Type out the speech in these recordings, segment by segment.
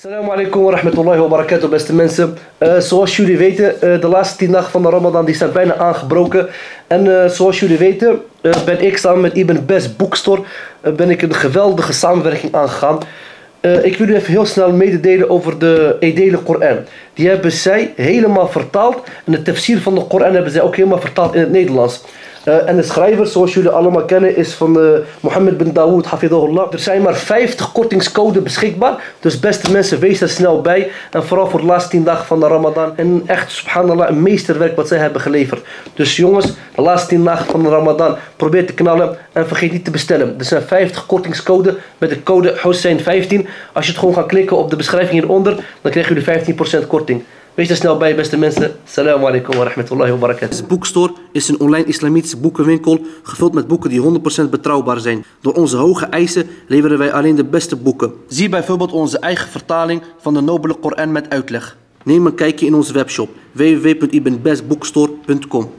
Assalamu alaikum wa rahmatullahi wa barakatuh, beste mensen. Zoals jullie weten, de laatste 10 dagen van de Ramadan die zijn bijna aangebroken. En zoals jullie weten, ben ik samen met Ibn Best Bookstore ben ik een geweldige samenwerking aangegaan. Ik wil u even heel snel mededelen over de edele Koran. Die hebben zij helemaal vertaald. En de tafsir van de Koran hebben zij ook helemaal vertaald in het Nederlands. En de schrijver, zoals jullie allemaal kennen, is van Mohammed bin Dawood, hafidhahullah. Er zijn maar 50 kortingscoden beschikbaar. Dus beste mensen, wees er snel bij. En vooral voor de laatste 10 dagen van de Ramadan. En echt, subhanallah, een meesterwerk wat zij hebben geleverd. Dus jongens, de laatste 10 dagen van de Ramadan, probeer te knallen. En vergeet niet te bestellen. Er zijn 50 kortingscoden met de code Hussein15. Als je het gewoon gaat klikken op de beschrijving hieronder, dan krijgen jullie 15% korting. Wees er snel bij, beste mensen. Assalamu alaikum wa rahmatullahi wa barakatuh. Deze boekstore is een online islamitische boekenwinkel gevuld met boeken die 100% betrouwbaar zijn. Door onze hoge eisen leveren wij alleen de beste boeken. Zie bijvoorbeeld onze eigen vertaling van de nobele Koran met uitleg. Neem een kijkje in onze webshop www.ibnbestbookstore.com.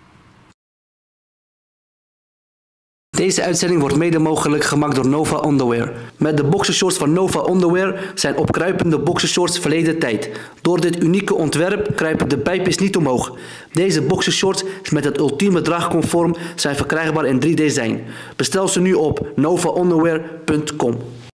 Deze uitzending wordt mede mogelijk gemaakt door Nova Underwear. Met de boxershorts van Nova Underwear zijn opkruipende boxershorts verleden tijd. Door dit unieke ontwerp kruipen de pijpjes niet omhoog. Deze boxershorts met het ultieme draagconform zijn verkrijgbaar in 3 design. Bestel ze nu op novaunderwear.com.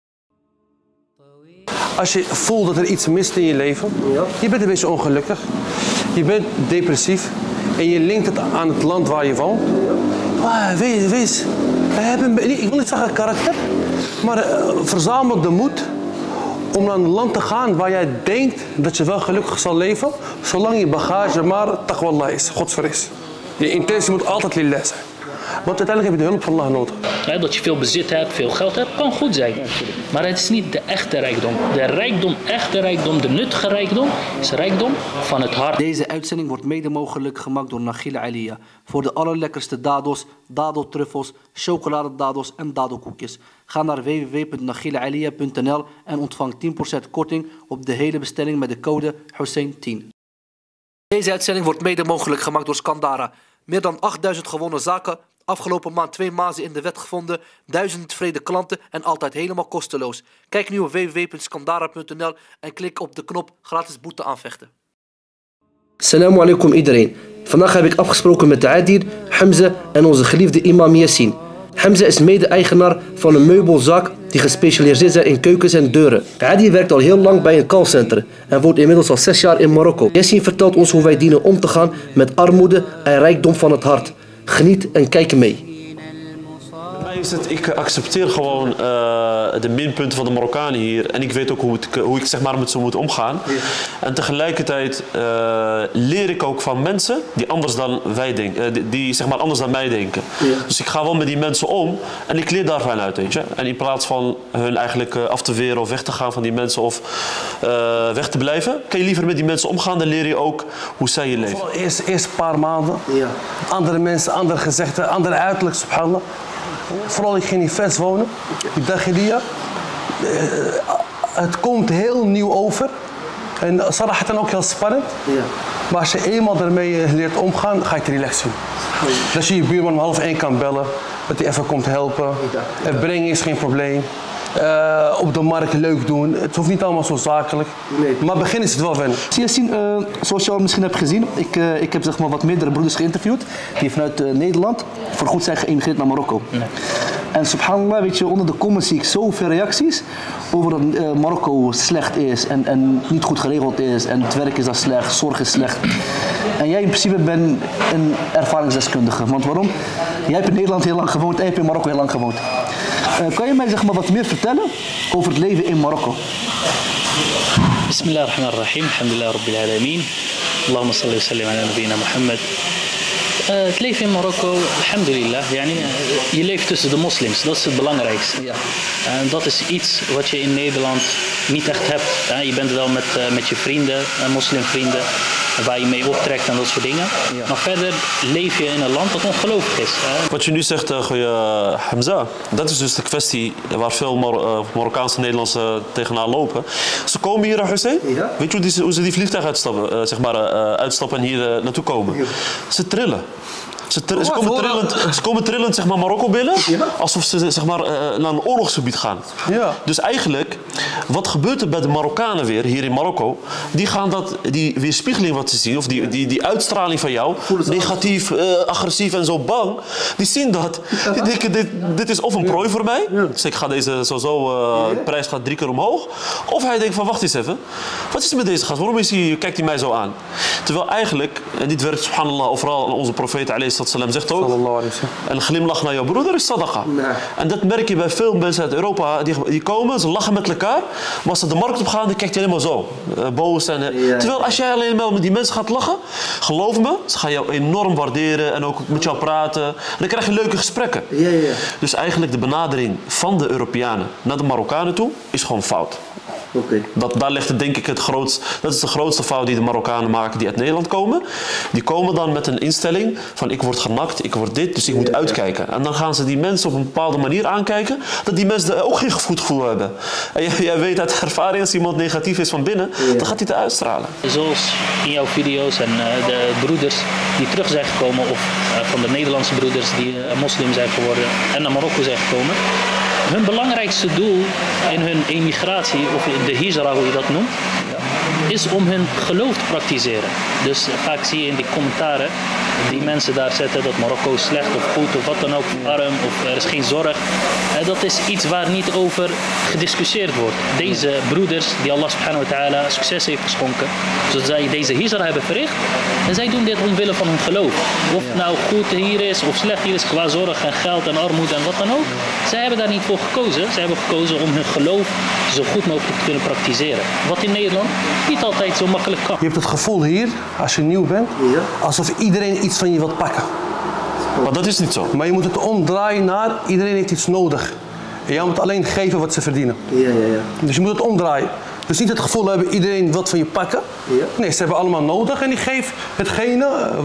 Als je voelt dat er iets mist in je leven, je bent een beetje ongelukkig, je bent depressief en je linkt het aan het land waar je woont. Wees. Ik wil niet zeggen karakter, maar verzamel de moed om naar een land te gaan waar jij denkt dat je wel gelukkig zal leven, zolang je bagage maar taqwallah is, godsvrees. Je intentie moet altijd lillah zijn. Want uiteindelijk heb je de hulp van Allah nodig. Ja, dat je veel bezit hebt, veel geld hebt, kan goed zijn. Maar het is niet de echte rijkdom. De rijkdom, echte rijkdom, de nuttige rijkdom, is rijkdom van het hart. Deze uitzending wordt mede mogelijk gemaakt door Nakhila Aliyah. Voor de allerlekkerste dadels, dadeltruffels, chocoladedadels en dadelkoekjes. Ga naar www.nakhilaaliya.nl en ontvang 10% korting op de hele bestelling met de code Hussein10. Deze uitzending wordt mede mogelijk gemaakt door Skandara. Meer dan 8000 gewonnen zaken. Afgelopen maand 2 mazen in de wet gevonden, 1000 tevreden klanten en altijd helemaal kosteloos. Kijk nu op www.skandara.nl en klik op de knop gratis boete aanvechten. Assalamu alaikum iedereen. Vandaag heb ik afgesproken met Adil, Hamza en onze geliefde imam Yassin. Hamza is mede-eigenaar van een meubelzaak die gespecialiseerd is in keukens en deuren. Adil werkt al heel lang bij een callcenter en woont inmiddels al 6 jaar in Marokko. Yassin vertelt ons hoe wij dienen om te gaan met armoede en rijkdom van het hart. Geniet en kijk mee. Ik accepteer gewoon de minpunten van de Marokkanen hier en ik weet ook hoe ik zeg maar met ze moet omgaan. Ja. En tegelijkertijd leer ik ook van mensen die anders dan wij denken, die zeg maar anders dan mij denken. Ja. Dus ik ga wel met die mensen om en ik leer daarvan uit, weet je. En in plaats van hun eigenlijk af te weren of weg te gaan van die mensen of weg te blijven, kan je liever met die mensen omgaan, dan leer je ook hoe zij je leven. Eerst een paar maanden, ja. Andere mensen, andere gezegden, andere uiterlijk, subhanallah. Vooral ik ging in vers wonen, in Dakhiliya. Het komt heel nieuw over. En sarahatan ook heel spannend. Ja. Maar als je eenmaal ermee leert omgaan, ga je het relaxed doen. Dat je je buurman om 12:30 kan bellen, dat hij even komt helpen. Het brengen is geen probleem. Op de markt leuk doen. Het hoeft niet allemaal zo zakelijk. Nee. Maar begin is het wel wennen. Zoals je al misschien hebt gezien, ik heb zeg maar wat meerdere broeders geïnterviewd die vanuit Nederland voorgoed zijn geëmigreerd naar Marokko. Nee. En subhanallah, weet je, onder de comments zie ik zoveel reacties over dat Marokko slecht is en niet goed geregeld is en het werk is daar slecht, zorg is slecht. En jij in principe bent een ervaringsdeskundige. Want waarom? Jij hebt in Nederland heel lang gewoond en je hebt in Marokko heel lang gewoond. Kan je mij zeg maar wat meer vertellen over het leven in Marokko? Bismillahirrahmanirrahim. Alhamdulillah rabbil alamin. Allahumma salli wa sallim ala nabiyyina Muhammad. Het leven in Marokko, alhamdulillah, je leeft tussen de moslims, dat is het belangrijkste. Ja. En dat is iets wat je in Nederland niet echt hebt. Je bent wel met je vrienden, moslimvrienden, waar je mee optrekt en dat soort dingen. Ja. Maar verder leef je in een land dat ongelooflijk is. Wat je nu zegt, Hamza, dat is dus de kwestie waar veel Marokkaanse Nederlandse tegenaan lopen. Ze komen hier, Hussein. Ja. Weet je hoe ze die vliegtuig uitstappen en hier naartoe komen? Ja. Ze trillen. Ze komen trillend zeg maar, Marokko binnen, alsof ze zeg maar, naar een oorlogsgebied gaan. Ja. Dus eigenlijk, wat gebeurt er bij de Marokkanen weer, hier in Marokko? Die gaan die weerspiegeling wat ze zien, of die uitstraling van jou, negatief, agressief en zo bang, die zien dat. Die denken, dit is of een prooi voor mij, dus ik ga deze de prijs gaat 3 keer omhoog. Of hij denkt van, wacht eens even, wat is er met deze gast? Waarom kijkt hij mij zo aan? Terwijl eigenlijk, en dit werkt subhanallah overal, en onze profeet alayhi sallam zegt ook, een glimlach naar jouw broeder is sadaqa. Nee. En dat merk je bij veel mensen uit Europa, die komen, ze lachen met elkaar, maar als ze de markt op gaan, dan kijkt hij helemaal zo, boos. Terwijl als jij alleen maar met die mensen gaat lachen, geloof me, ze gaan jou enorm waarderen en ook met jou praten. En dan krijg je leuke gesprekken. Ja, ja. Dus eigenlijk de benadering van de Europeanen naar de Marokkanen toe is gewoon fout. Okay. Daar ligt het denk ik dat is de grootste fout die de Marokkanen maken die uit Nederland komen. Die komen dan met een instelling van ik word genakt, ik word dit, dus ik moet uitkijken. En dan gaan ze die mensen op een bepaalde manier aankijken dat die mensen ook geen goed gevoel hebben. En jij weet uit ervaring als iemand negatief is van binnen, dan gaat hij te uitstralen. Zoals in jouw video's en de broeders die terug zijn gekomen of van de Nederlandse broeders die moslim zijn geworden en naar Marokko zijn gekomen. Hun belangrijkste doel in hun emigratie, of de hijra, hoe je dat noemt, is om hun geloof te praktiseren. Dus vaak zie je in die commentaren die mensen daar zetten dat Marokko is slecht of goed of wat dan ook, arm of er is geen zorg. Dat is iets waar niet over gediscussieerd wordt. Deze broeders die Allah subhanahu wa ta'ala succes heeft geschonken, zodat zij deze hijra hebben verricht, en zij doen dit omwille van hun geloof. Of het nou goed hier is of slecht hier is qua zorg en geld en armoede en wat dan ook. Zij hebben daar niet voor gekozen. Zij hebben gekozen om hun geloof zo goed mogelijk te kunnen praktiseren. Wat in Nederland niet altijd zo makkelijk kan. Je hebt het gevoel hier, als je nieuw bent, alsof iedereen iets van je wilt pakken. Maar dat is niet zo. Maar je moet het omdraaien naar iedereen heeft iets nodig. En jij moet alleen geven wat ze verdienen. Ja. Dus je moet het omdraaien. Dus niet het gevoel hebben iedereen wat van je pakken. Ja. Nee, ze hebben allemaal nodig en die geeft hetgene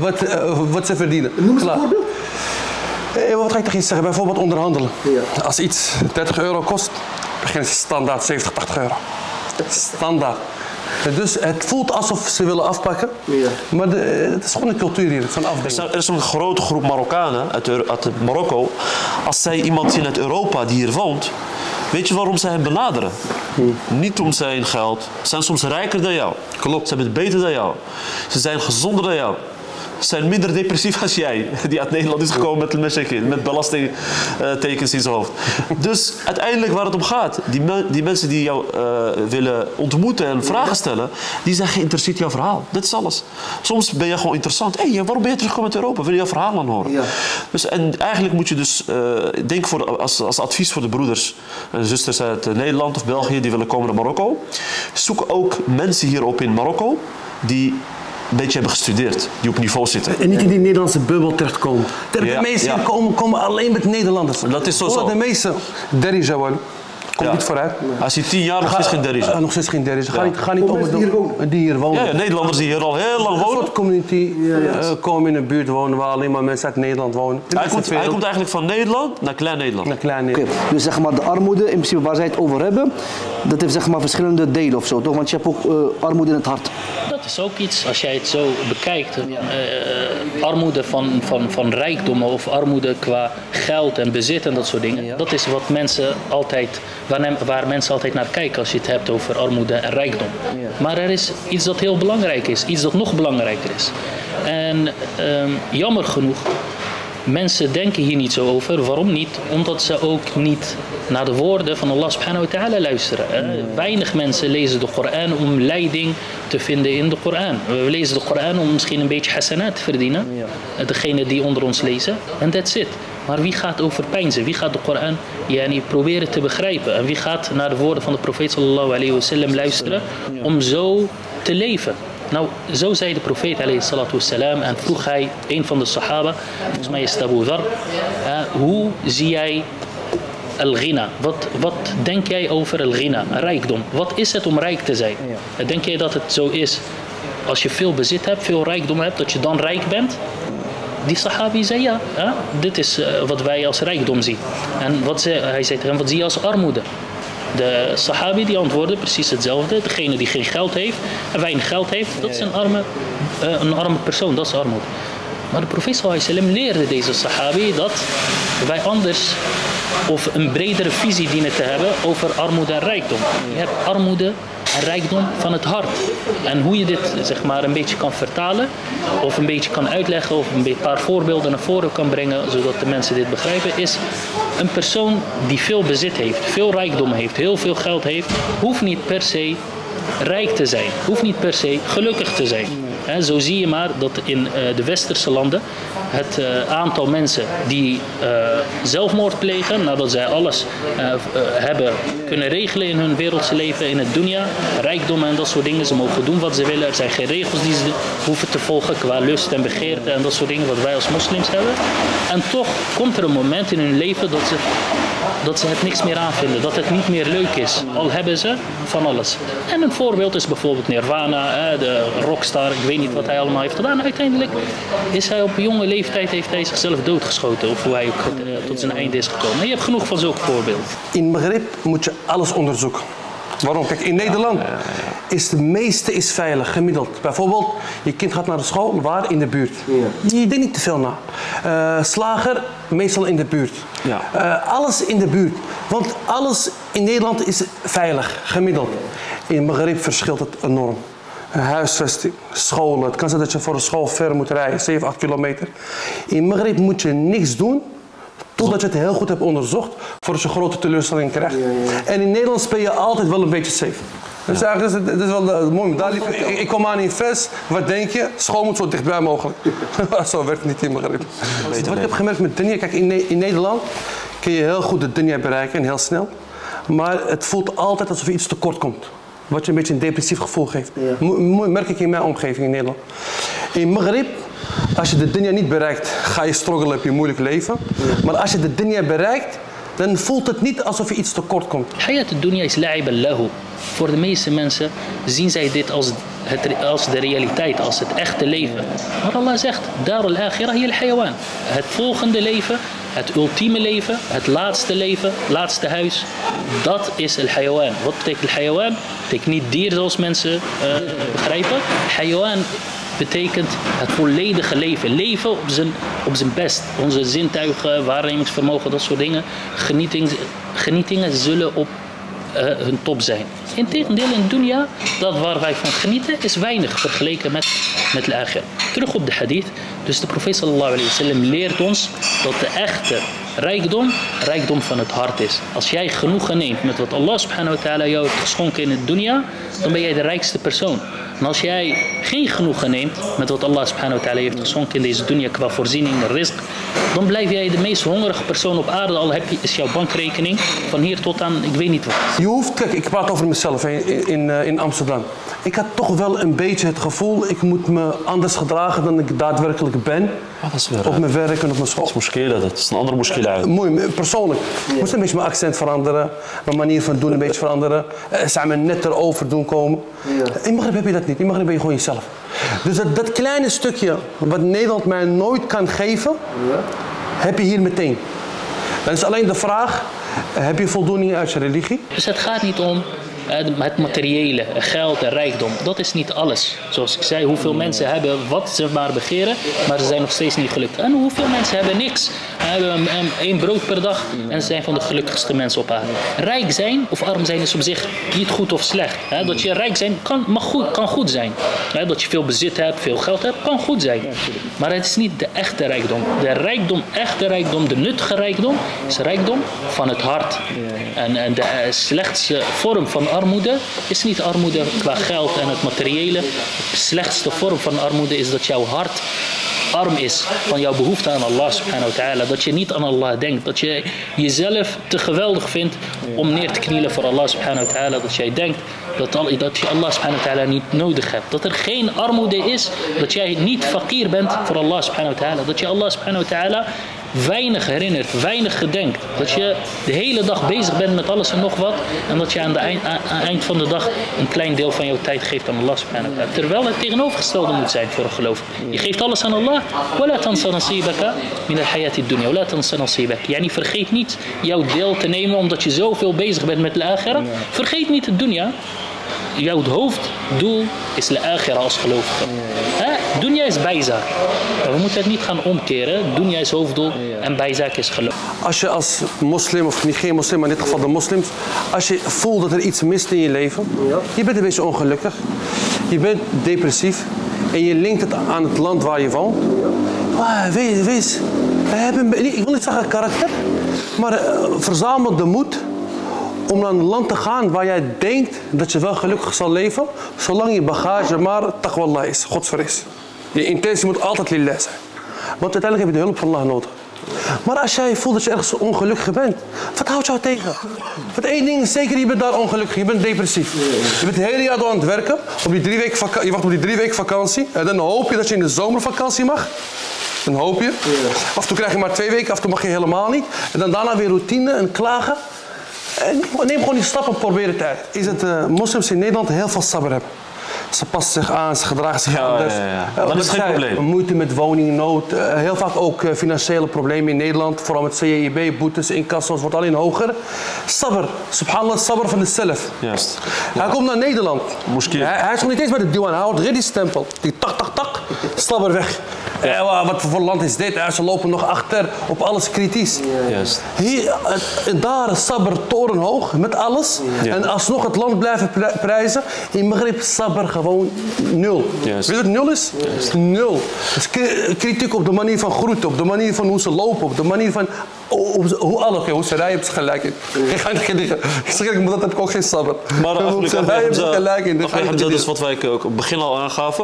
wat ze verdienen. Noem eens een voorbeeld. Wat ga ik tegen je zeggen? Bijvoorbeeld onderhandelen. Ja. Als iets 30 euro kost, beginnen ze standaard 70, 80 euro. Standaard. Dus het voelt alsof ze willen afpakken, maar het is gewoon een cultuur hier, van afdingen. Er is een grote groep Marokkanen uit Marokko. Als zij iemand zien uit Europa die hier woont, weet je waarom zij hem benaderen? Niet om zijn geld. Ze zijn soms rijker dan jou. Klopt. Ze hebben het beter dan jou. Ze zijn gezonder dan jou. Ze zijn minder depressief als jij, die uit Nederland is gekomen met belastingtekens in zijn hoofd. Dus uiteindelijk waar het om gaat, die mensen die jou willen ontmoeten en vragen stellen, die zijn geïnteresseerd in jouw verhaal. Dat is alles. Soms ben je gewoon interessant. Hé, waarom ben je teruggekomen uit Europa? Wil je jouw verhaal aan horen? Ja. Dus, en eigenlijk moet je dus, denk als advies voor de broeders en zusters uit Nederland of België die willen komen naar Marokko, zoek ook mensen hier op in Marokko die een beetje hebben gestudeerd, die op niveau zitten. En niet in die Nederlandse bubbel terechtkomen. De meesten komen alleen met Nederlanders. Dat is zo. De meeste, Derija wel. Komt niet vooruit. Als je 10 jaar nog steeds geen Derija. Nog steeds geen Derija. Ga niet om die hier wonen. Ja, Nederlanders die hier al heel lang wonen. Een soort community komen in een buurt wonen waar alleen maar mensen uit Nederland wonen. Hij komt eigenlijk van Nederland naar Klein-Nederland. Okay. Dus zeg maar de armoede, in principe waar zij het over hebben, dat heeft zeg maar verschillende delen of zo, toch? Want je hebt ook armoede in het hart. Dat is ook iets, als jij het zo bekijkt, armoede van rijkdommen of armoede qua geld en bezit en dat soort dingen. Dat is wat mensen altijd, waar mensen altijd naar kijken als je het hebt over armoede en rijkdom. Maar er is iets dat heel belangrijk is, iets dat nog belangrijker is. En jammer genoeg, mensen denken hier niet zo over. Waarom niet? Omdat ze ook niet naar de woorden van Allah subhanahu wa ta'ala luisteren. Weinig mensen lezen de Koran om leiding te vinden in de Koran. We lezen de Koran om misschien een beetje hasanat te verdienen. Degene die onder ons lezen. En that's it. Maar wie gaat overpeinzen? Wie gaat de Koran proberen te begrijpen? En wie gaat naar de woorden van de profeet sallallahu alayhi wa sallam luisteren om zo te leven? Nou, zo zei de profeet alayhi salatu wassalam en vroeg hij een van de sahaba, volgens mij is het Abu Dhar, hoe zie jij al-ghina? Wat denk jij over al-ghina, rijkdom? Wat is het om rijk te zijn? Denk jij dat het zo is, als je veel bezit hebt, veel rijkdom hebt, dat je dan rijk bent? Die sahabi zei ja, dit is wat wij als rijkdom zien. En hij zei tegen hem, wat zie je als armoede? De sahabi die antwoordde precies hetzelfde. Degene die geen geld heeft en weinig geld heeft, dat is een arme persoon, dat is armoede. Maar de profeet sallallahu alaihi wasallam leerde deze sahabi dat wij anders of een bredere visie dienen te hebben over armoede en rijkdom. Je hebt armoede en rijkdom van het hart. En hoe je dit zeg maar een beetje kan vertalen of een beetje kan uitleggen of een paar voorbeelden naar voren kan brengen zodat de mensen dit begrijpen, is een persoon die veel bezit heeft, veel rijkdom heeft, heel veel geld heeft, hoeft niet per se rijk te zijn, hoeft niet per se gelukkig te zijn. Zo zie je maar dat in de westerse landen het aantal mensen die zelfmoord plegen nadat zij alles hebben kunnen regelen in hun wereldse leven, in het dunya, rijkdommen en dat soort dingen. Ze mogen doen wat ze willen. Er zijn geen regels die ze hoeven te volgen qua lust en begeerte en dat soort dingen wat wij als moslims hebben. En toch komt er een moment in hun leven dat ze het niks meer aanvinden, dat het niet meer leuk is. Al hebben ze van alles. En een voorbeeld is bijvoorbeeld Nirvana, de rockstar, ik weet niet wat hij allemaal heeft gedaan. Uiteindelijk is hij op jonge leeftijd heeft hij zichzelf doodgeschoten of hoe hij ook tot zijn einde is gekomen. En je hebt genoeg van zulke voorbeelden. In Maghreb moet je alles onderzoeken. Waarom? Kijk, in Nederland is het meeste veilig, gemiddeld. Bijvoorbeeld, je kind gaat naar de school, waar? In de buurt. Je denkt niet te veel na. Slager, meestal in de buurt. Alles in de buurt. Want alles in Nederland is veilig, gemiddeld. In Maghreb verschilt het enorm. Huisvesting, scholen. Het kan zijn dat je voor een school ver moet rijden, 7, 8 kilometer. In Maghreb moet je niks doen totdat je het heel goed hebt onderzocht, voordat je grote teleurstelling krijgt. En in Nederland speel je altijd wel een beetje safe. Dus eigenlijk, dat is wel een mooie medaille. Ik kom aan in Fes, wat denk je? School moet zo dichtbij mogelijk. Zo werkt het niet in Maghreb. Wat ik heb gemerkt met dunya, kijk, in Nederland kun je heel goed de dunya bereiken en heel snel. Maar het voelt altijd alsof je iets tekort komt. Wat je een beetje een depressief gevoel geeft. Merk ik in mijn omgeving in Nederland. In Maghreb, als je de dunya niet bereikt, ga je struggelen, heb je een moeilijk leven. Maar als je de dunya bereikt, dan voelt het niet alsof je iets tekort komt. Hayat dunya is la'ib lahu. Voor de meeste mensen zien zij dit als de realiteit, als het echte leven. Maar Allah zegt, dar al-akhirah hiya al-hayawan. Het volgende leven, het ultieme leven, het laatste leven, laatste huis, dat is al-hayawan. Wat betekent al-hayawan? Betekent niet dier zoals mensen begrijpen. Hayawan betekent het volledige leven. Leven op zijn best. Onze zintuigen, waarnemingsvermogen, dat soort dingen. Genietingen zullen op hun top zijn. Integendeel in dunya, dat waar wij van genieten, is weinig vergeleken met de akhirah. Terug op de hadith. Dus de profeet sallallahu alaihi wasallam leert ons dat de echte rijkdom van het hart is. Als jij genoegen neemt met wat Allah subhanahu wa ta'ala jou heeft geschonken in het dunya, dan ben jij de rijkste persoon. En als jij geen genoegen neemt met wat Allah subhanahu wa ta'ala heeft geschonken in deze dunya qua voorziening en rizq, dan blijf jij de meest hongerige persoon op aarde, al is jouw bankrekening van hier tot aan ik weet niet wat. Je hoeft, kijk, ik praat over mezelf in Amsterdam. Ik had toch wel een beetje het gevoel, ik moet me anders gedragen dan ik daadwerkelijk ben. Dat is weer, op mijn werk en op mijn school. Dat is moskele, dat is een andere moskele. Mooi, persoonlijk. Ik moest een beetje mijn accent veranderen, mijn manier van doen een beetje veranderen. Zijn me netter over doen komen. In Maghreb heb je dat niet, in Maghreb ben je gewoon jezelf. Dus dat kleine stukje wat Nederland mij nooit kan geven, heb je hier meteen. Dan is alleen de vraag, heb je voldoening uit je religie? Dus het gaat niet om het materiële, geld en rijkdom. Dat is niet alles. Zoals ik zei, hoeveel mensen hebben wat ze maar begeren, maar ze zijn nog steeds niet gelukt. En hoeveel mensen hebben niks. Hebben 1 brood per dag en ze zijn van de gelukkigste mensen op aarde. Rijk zijn of arm zijn is op zich niet goed of slecht. Dat je rijk zijn kan goed zijn. Dat je veel bezit hebt, veel geld hebt, kan goed zijn. Maar het is niet de echte rijkdom. De echte rijkdom, de nuttige rijkdom, is rijkdom van het hart. En de slechtste vorm van armoede is niet armoede qua geld en het materiële. De slechtste vorm van armoede is dat jouw hart arm is van jouw behoefte aan Allah subhanahu wa ta'ala. Dat je niet aan Allah denkt. Dat je jezelf te geweldig vindt om neer te knielen voor Allah subhanahu wa ta'ala. Dat jij denkt dat je Allah subhanahu wa ta'ala niet nodig hebt. Dat er geen armoede is. Dat jij niet fakir bent voor Allah subhanahu wa ta'ala. Dat je Allah subhanahu wa ta'ala weinig herinnert, weinig gedenkt. Dat je de hele dag bezig bent met alles en nog wat. En dat je aan het eind van de dag een klein deel van jouw tijd geeft aan Allah subhanahu wa ta'ala. Terwijl het tegenovergestelde moet zijn voor een geloof. Je geeft alles aan Allah. وَلَا تَنْسَ نَصِيبَكَ مِنَ الْحَيَاةِ الدُّنْيَا وَلَا تَنْسَ نَصِيبَكَ. Yani vergeet niet jouw deel te nemen omdat je zoveel bezig bent met de akhirah. Vergeet niet de dunya. jouw hoofddoel is de akhira als gelovige. Dunya is bijzaak. Maar we moeten het niet gaan omkeren. Dunya is hoofddoel en bijzaak is geloof. Als je als moslim, of niet geen moslim, maar in dit geval de moslims, als je voelt dat er iets mist in je leven, je bent een beetje ongelukkig, je bent depressief en je linkt het aan het land waar je woont. Wees, ik wil niet zeggen karakter, maar verzamel de moed om naar een land te gaan waar jij denkt dat je wel gelukkig zal leven, zolang je bagage maar taqwallah is, godsvrees. Je intentie moet altijd lillah zijn. Want uiteindelijk heb je de hulp van Allah nodig. Maar als jij voelt dat je ergens ongelukkig bent, wat houdt jou tegen? Want één ding is zeker, je bent daar ongelukkig, je bent depressief. Je bent het hele jaar door aan het werken, je wacht op die 3 weken vakantie en dan hoop je dat je in de zomervakantie mag. Dan hoop je. Af en toe krijg je maar 2 weken, af en toe mag je helemaal niet. En dan daarna weer routine en klagen. En neem gewoon die stappen en probeer het uit. Is het moslims in Nederland heel veel sabr hebben. Ze passen zich aan, ze gedragen zich anders. Dat is geen probleem. Moeite met woningnood, heel vaak ook financiële problemen in Nederland. Vooral met CIB, boetes, incassos, wordt alleen hoger. Sabr, subhanallah, sabr van de zelf. Juist. Hij komt naar Nederland. Hij is nog niet eens bij de diwan, hij houdt ready stempel. Die tak, sabr weg. Wat voor land is dit? Ze lopen nog achter op alles kritisch. Juist. Hier, daar sabr torenhoog met alles. En alsnog het land blijven prijzen. In Maghreb sabr gewoon 0. Juist. Weet je wat 0 is? Juist. 0. Dus kritiek op de manier van groeten, op de manier van hoe ze lopen, op de manier van hoe alles. Hoe ze rijden, hebben ze gelijk in. Ik ga niet liggen. Ik zeg eerlijk, dat heb ik ook geen sabr. Maar hoe ze rijden, hebben ze gelijk in. Dat is wat wij ook op het begin al aangaven.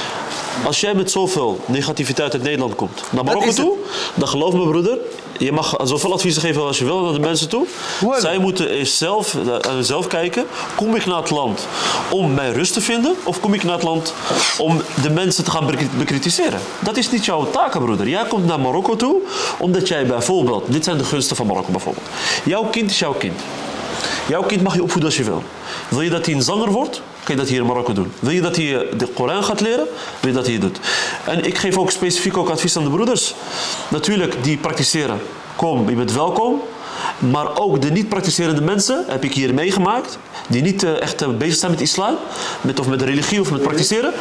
Als jij met zoveel negativiteit uit Nederland komt naar Marokko toe, dan geloof me broeder, je mag zoveel adviezen geven als je wil naar de mensen toe. Zij moeten eerst zelf kijken, kom ik naar het land om mijn rust te vinden of kom ik naar het land om de mensen te gaan bekritiseren? Dat is niet jouw taak, broeder. Jij komt naar Marokko toe omdat jij bijvoorbeeld, dit zijn de gunsten van Marokko bijvoorbeeld. Jouw kind is jouw kind. Jouw kind mag je opvoeden als je wil. Wil je dat hij een zanger wordt? Kan je dat hier in Marokko doen. Wil je dat hij de Koran gaat leren? Wil je dat hij doet. En ik geef ook specifiek advies aan de broeders. Natuurlijk, die praktiseren. Kom, je bent welkom. Maar ook de niet-praktiserende mensen heb ik hier meegemaakt. Die niet echt bezig zijn met islam. Of met de religie of met praktiseren.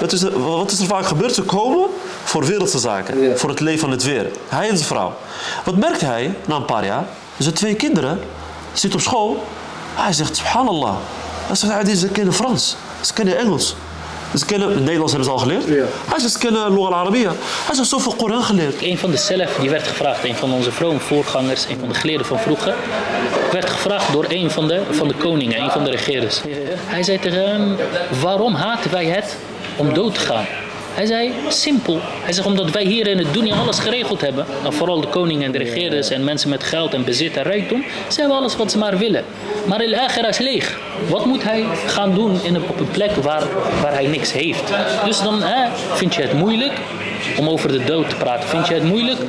Wat is er vaak gebeurd? Ze komen voor wereldse zaken. Ja. Voor het leven van het weer. Hij en zijn vrouw. Wat merkt hij na een paar jaar? Zijn 2 kinderen zitten op school. Hij zegt, subhanallah. Hij zegt, ze kennen Frans. Ze kennen Engels. Ze kennen, Nederlands hebben ze al geleerd. Ja. Hij zegt, ze kennen Lugha al-Arabiya. Hij zegt, zoveel Koran geleerd. Een van de zelf, die werd gevraagd, een van onze vrome voorgangers, een van de geleerden van vroeger, werd gevraagd door een van de koningen, een van de regerers. Hij zei tegen hem, waarom haten wij het om dood te gaan? Hij zei, simpel. Hij zegt, omdat wij hier in het dunya alles geregeld hebben. En vooral de koningen en de regeerders en mensen met geld en bezit en rijkdom. Ze hebben alles wat ze maar willen. Maar de akhira is leeg. Wat moet hij gaan doen op een plek waar hij niks heeft? Dus dan vind je het moeilijk om over de dood te praten. Vind je het moeilijk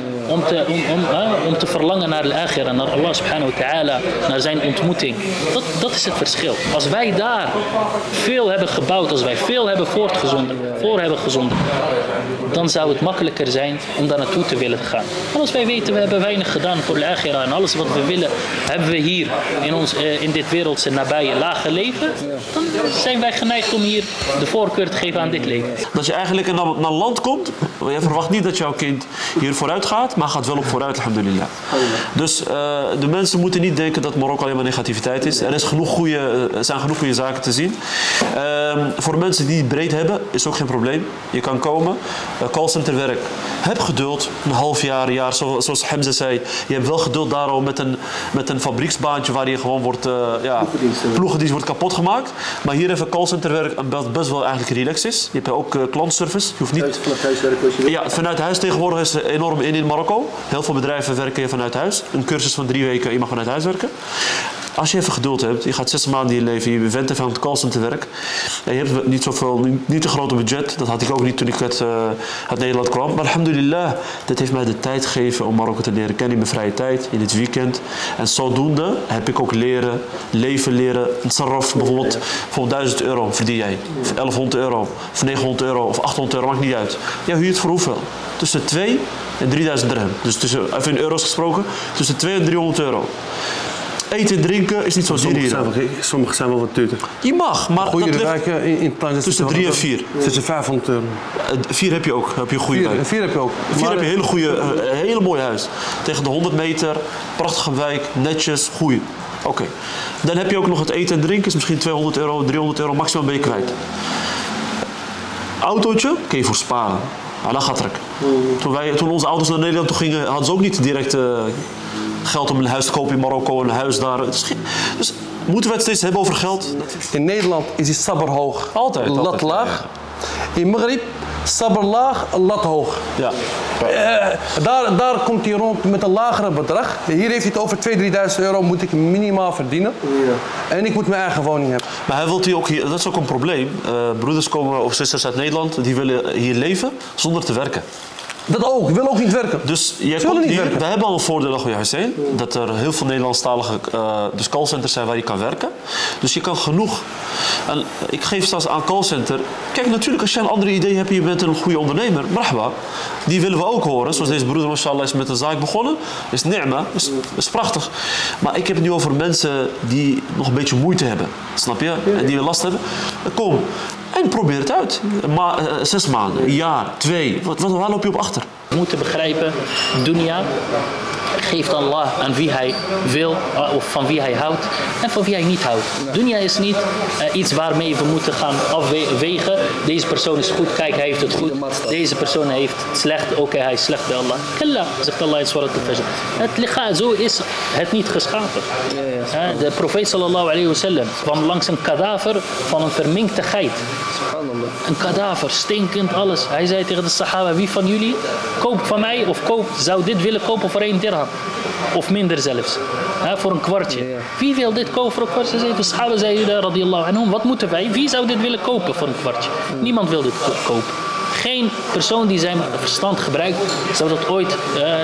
om te verlangen naar de akhira, naar Allah subhanahu wa ta'ala, naar zijn ontmoeting. Dat is het verschil. Als wij daar veel hebben gebouwd, als wij veel hebben voor hebben gezonden, dan zou het makkelijker zijn om daar naartoe te willen gaan. Maar als wij weten, we hebben weinig gedaan voor de akhira en alles wat we willen, hebben we hier in dit wereldse nabije lage leven, dan zijn wij geneigd om hier de voorkeur te geven aan dit leven. Dat je eigenlijk naar een land komt, je verwacht niet dat jouw kind hier vooruit gaat, maar gaat wel op vooruit, alhamdulillah. Dus de mensen moeten niet denken dat Marokko alleen maar negativiteit is. Er zijn genoeg goede zaken te zien. Voor mensen die het breed hebben, is ook geen probleem. Je kan komen, callcenterwerk. Heb geduld, een half jaar, een jaar, zoals Hamza zei. Je hebt wel geduld daarom met een fabrieksbaantje waar je gewoon wordt, ploegendienst wordt kapot gemaakt. Maar hier even callcenterwerk best wel eigenlijk relaxed is. Je hebt ook klantservice. Je hoeft niet... Vanuit huis werken als je wil. Ja, vanuit huis tegenwoordig is enorm in Marokko. Heel veel bedrijven werken vanuit huis. Een cursus van 3 weken, je mag vanuit huis werken. Als je even geduld hebt, je gaat 6 maanden in je leven, je bent even aan het callcenterwerk. En je hebt niet een grote budget. Dat had ik ook niet toen ik uit Nederland kwam. Maar alhamdulillah, dit heeft mij de tijd gegeven om Marokko te leren kennen in mijn vrije tijd, in het weekend. En zodoende heb ik ook leven leren. Een sarraf bijvoorbeeld 1000 euro verdien jij. Of 1100 euro, of 900 euro, of 800 euro, maakt niet uit. Ja, huurt voor hoeveel? Tussen 2 en 3000 dirham. Dus even in euro's gesproken, tussen 2 en 300 euro. eten en drinken is niet zo duur hier. Sommige zijn wel wat duurder. Je mag, maar Goede dat wijken in Thailand tussen 3 en 4. Tussen 500 euro. 4 heb je ook, heb je een goede wijk. 4 heb je ook. 4 heb je een hele goede, hele mooie huis. Tegen de 100 meter, prachtige wijk, netjes, goeie. Oké. Dan heb je ook nog het eten en drinken, is misschien 200 euro, 300 euro, maximaal ben je kwijt. Autootje kun je voor sparen. Nou, dat gaat trek. Toen onze auto's naar Nederland toe gingen, hadden ze ook niet direct geld om een huis te kopen in Marokko, een huis daar. Dus moeten we het steeds hebben over geld? In Nederland is die sabber hoog. Altijd. Lat laag. In Maghrib, sabber laag, lat hoog. Ja. Daar komt hij rond met een lagere bedrag. Hier heeft hij het over 2.000, 3.000 euro moet ik minimaal verdienen. Ja. En ik moet mijn eigen woning hebben. Maar hij wil hier ook hier, dat is ook een probleem. Broeders komen of zusters uit Nederland, die willen hier leven zonder te werken. Dat ook, wil ook niet werken. Dus jij komt hier, we hebben al een voordeel, Hussein, dat er heel veel Nederlandstalige dus callcenters zijn waar je kan werken. Dus je kan genoeg. En ik geef straks aan callcenter. Kijk, natuurlijk als je een andere idee hebt en je bent een goede ondernemer, marhaba, die willen we ook horen. Zoals deze broeder, mashallah, is met een zaak begonnen. Is ni'ma, is prachtig. Maar ik heb het nu over mensen die nog een beetje moeite hebben. Snap je? En die last hebben. Kom. En probeer het uit. 6 maanden, een jaar, 2. Waar loop je op achter? We moeten begrijpen, dunya geeft Allah aan wie hij wil of van wie hij houdt en van wie hij niet houdt. Dunya is niet iets waarmee we moeten gaan afwegen. Deze persoon is goed, kijk hij heeft het goed. Deze persoon heeft het slecht, oké, hij is slecht bij Allah. Kalla, zegt Allah in Surat al-Fajr. Zo is het niet geschapen. De profeet sallallahu alayhi wa sallam kwam langs een kadaver van een verminkte geit. Een kadaver, stinkend, alles. Hij zei tegen de sahaba, wie van jullie koopt van mij of zou dit willen kopen voor 1 dirham? Of minder zelfs. Voor een kwartje. Wie wil dit kopen voor een kwartje? De sahaba zeiden, radiyallahu anhum, wat moeten wij? Wie zou dit willen kopen voor een kwartje? Niemand wil dit kopen. Geen persoon die zijn verstand gebruikt, zou dat ooit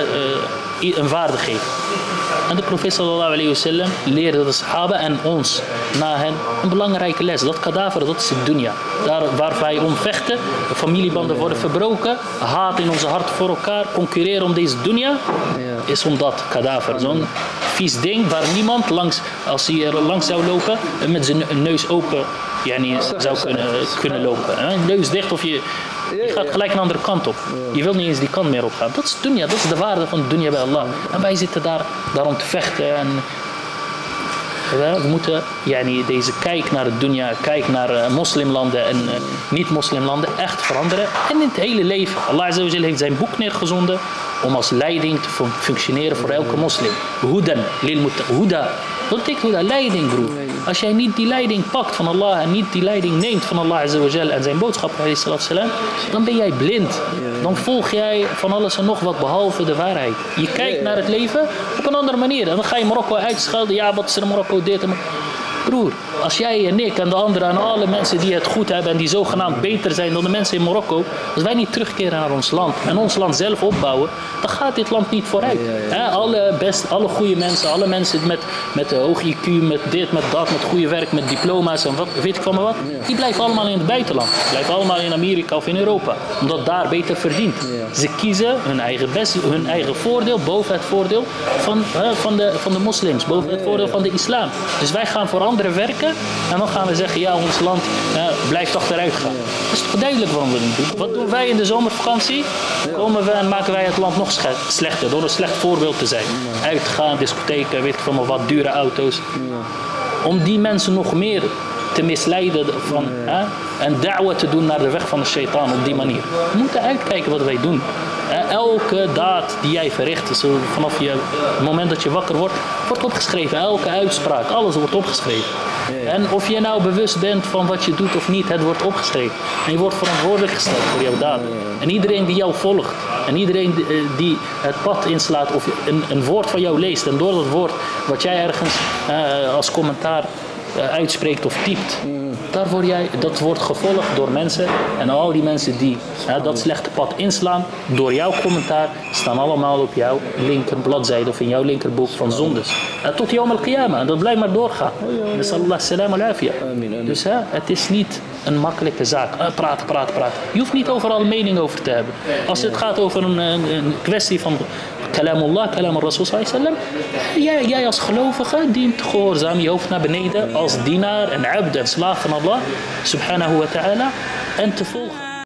een waarde geven. En de profeet sallallahu alayhi wa sallam leerde de sahaba en ons na hen een belangrijke les. Dat kadaver, dat is het dunya. Daar waar wij om vechten, familiebanden worden verbroken, haat in onze hart voor elkaar, concurreren om deze dunya, is om dat kadaver. Zo'n vies ding waar niemand langs, als hij er langs zou lopen, met zijn neus open zou kunnen lopen. Neus dicht of je gaat gelijk een andere kant op. Je wilt niet eens die kant meer opgaan. Dat is dunya, dat is de waarde van dunya bij Allah. En wij zitten daarom te vechten. En we moeten deze kijk naar het dunya, kijk naar moslimlanden en niet-moslimlanden echt veranderen. En in het hele leven. Allah Azza wa Jalla heeft zijn boek neergezonden om als leiding te functioneren voor elke moslim. Hudan lil huda. Wat betekent huda? Leiding, broer. Als jij niet die leiding pakt van Allah en niet die leiding neemt van Allah Azza wa Jalla en zijn boodschap, dan ben jij blind. Dan volg jij van alles en nog wat behalve de waarheid. Je kijkt naar het leven op een andere manier. En dan ga je Marokko uitschelden. Ja, wat is er in Marokko dit en broer, als jij en ik en de anderen en alle mensen die het goed hebben en die zogenaamd beter zijn dan de mensen in Marokko, als wij niet terugkeren naar ons land en ons land zelf opbouwen, dan gaat dit land niet vooruit. Alle goede mensen, alle mensen met hoog IQ, met dit, met dat, met goede werk, met diploma's en wat, weet ik van wat, die blijven allemaal in het buitenland. Die blijven allemaal in Amerika of in Europa, omdat daar beter verdient. Ze kiezen hun eigen voordeel boven het voordeel van de moslims, boven het voordeel van de islam. Dus wij gaan voor anderen werken en dan gaan we zeggen, ja, ons land blijft achteruit gaan. Dat is toch duidelijk waarom we het doen. Wat doen wij in de zomervakantie? Komen we en maken wij het land nog slechter door een slecht voorbeeld te zijn. Uitgaan, discotheken, weet ik van wat, dure auto's. Om die mensen nog meer te misleiden en da'wa te doen naar de weg van de shaitaan op die manier. We moeten uitkijken wat wij doen. Elke daad die jij verricht, zo vanaf het moment dat je wakker wordt opgeschreven. Elke uitspraak, alles wordt opgeschreven. En of je nou bewust bent van wat je doet of niet, het wordt opgeschreven. En je wordt verantwoordelijk gesteld voor jouw daden. En iedereen die jou volgt, en iedereen die het pad inslaat of een woord van jou leest, en door dat woord wat jij ergens als commentaar uitspreekt of typt, dat wordt gevolgd door mensen. En al die mensen die dat slechte pad inslaan, door jouw commentaar, staan allemaal op jouw linker bladzijde of in jouw linkerboek van zondes. Tot Yawm al-Qiyamah. En dat blijft maar doorgaan. Nasallallahu salam al-afiyah. Dus het is niet een makkelijke zaak. Praten. Je hoeft niet overal een mening over te hebben. Als het gaat over een kwestie van kalamullah, kalam Rasul sallallahu alaihi wasallam. Jij als gelovige dient gehoorzaam je hoofd naar beneden als dienaar en abd en slaaf van Allah subhanahu wa ta'ala en te volgen.